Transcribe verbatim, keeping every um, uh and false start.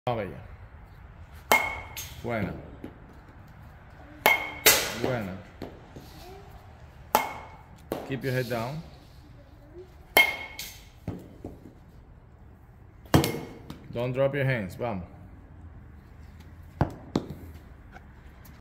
Bella. Buena. Buena. Keep your head down. Don't drop your hands. Vamos.